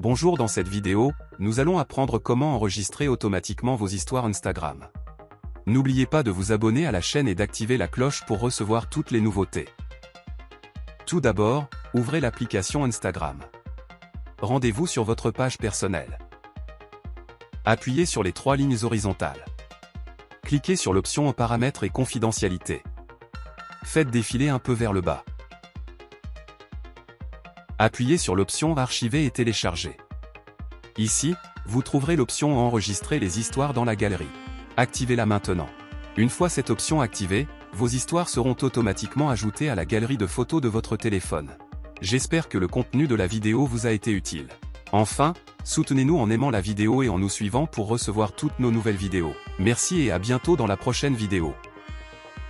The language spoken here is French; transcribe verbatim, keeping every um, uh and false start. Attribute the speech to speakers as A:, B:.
A: Bonjour, dans cette vidéo, nous allons apprendre comment enregistrer automatiquement vos histoires Instagram. N'oubliez pas de vous abonner à la chaîne et d'activer la cloche pour recevoir toutes les nouveautés. Tout d'abord, ouvrez l'application Instagram. Rendez-vous sur votre page personnelle. Appuyez sur les trois lignes horizontales. Cliquez sur l'option Paramètres et confidentialité. Faites défiler un peu vers le bas. Appuyez sur l'option Archiver et télécharger. Ici, vous trouverez l'option Enregistrer les histoires dans la galerie. Activez-la maintenant. Une fois cette option activée, vos histoires seront automatiquement ajoutées à la galerie de photos de votre téléphone. J'espère que le contenu de la vidéo vous a été utile. Enfin, soutenez-nous en aimant la vidéo et en nous suivant pour recevoir toutes nos nouvelles vidéos. Merci et à bientôt dans la prochaine vidéo.